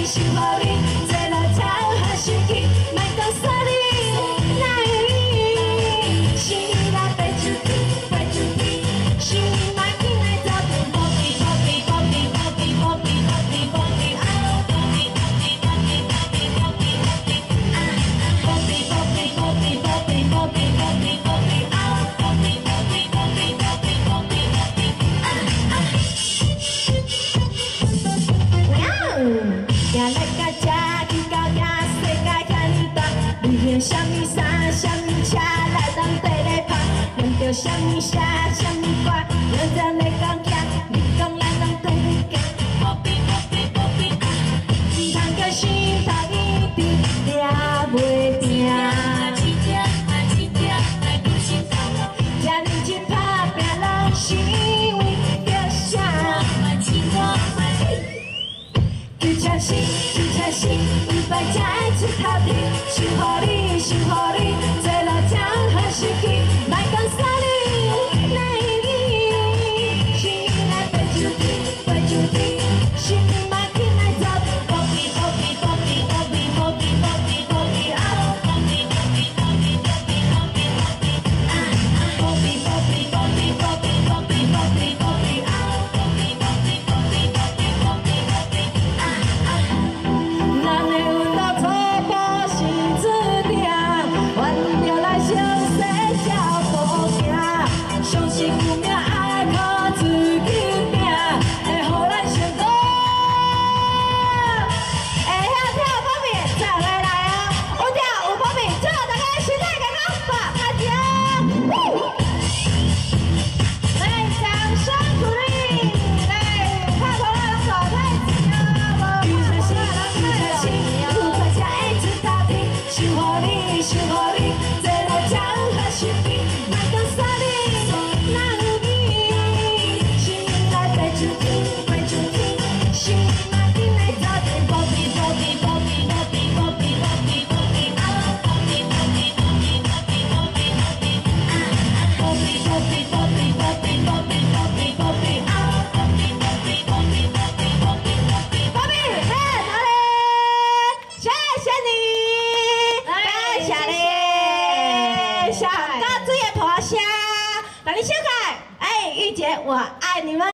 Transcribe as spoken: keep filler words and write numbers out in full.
想予你，做落超好生气，莫讲煞你，哪会你？心内飞出去，飞出去，心嘛紧来走，无比无比无比无比无比无比无比啊，无比无比无比无比无比无比啊，无比无比无比无比无比无比无比啊，无比无比无比无比无比无比啊啊！行来到这，去到遐，世界遐尼大，你嫌什么衫、什么车来当地咧拍，念着什么诗、什么歌，人人咧讲遐，你讲咱拢对你行，无比无比无比啊！只通叫心头一直抓袂定。这认真打拼，拢是为着啥？就像是，就像是，一摆才会出头天，想予你，想予你，做落超好生气，莫讲煞你，哪会你？心内飞出去，飞出去，心嘛紧来走，无比无比无比无比无比无比无比啊，无比无比无比无比无比无比啊，无比无比无比无比无比无比无比啊，无比无比无比无比无比无比啊啊！咱的运道初步是注定，阮着来相识照步行，相信有命爱靠自己拼，会互咱成功。会晓跳保密，再回来哦！有跳有保密，祝大家身体健康，大开心！来，掌声鼓励！来，看朋友拢走太近啊，无看朋友拢太近。有快才会出头天，想予你，想予你，做落超好生气，莫讲煞你，哪有你？心内飞出去，飞出去，心嘛紧来走，无比无比无比无比无比无比无比啊，无比无比无比无比无比无比啊，无比无比无比无比无比无比无比啊，无比无比无比无比无比无比无比，保密，嘿，好嘞，谢谢你，感谢你，小高子也脱下，那你先看，哎，玉姐，我爱你们。